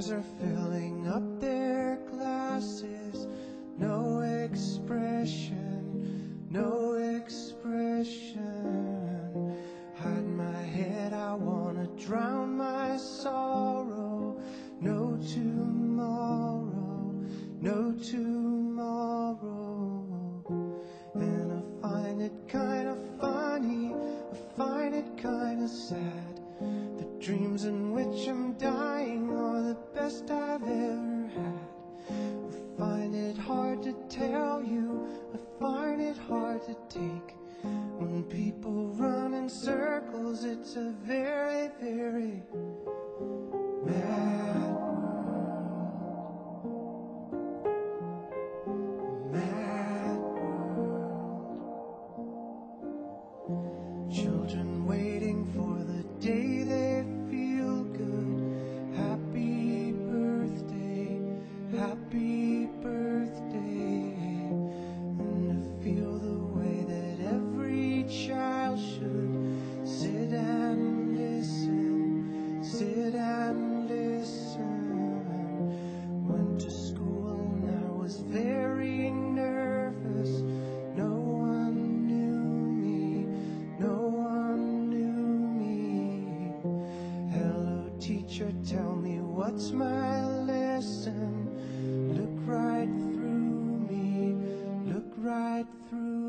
dreams are filling up their glasses. No expression, no expression. Hide my head, I wanna drown my sorrow. No tomorrow, no tomorrow. And I find it kinda funny, I find it kinda sad. The dreams in which I'm dying are the best I've ever had. I find it hard to tell you, I find it hard to take. When people run in circles, it's a very, very mad world. Mad world. Children waiting for the day they feel good. Happy birthday, happy birthday. And to feel the way that every child should sit and listen, sit and listen. Went to school and I was very nervous. No one knew me, no one knew me. Hello teacher, tell me what's my lesson. Look right through me, look right through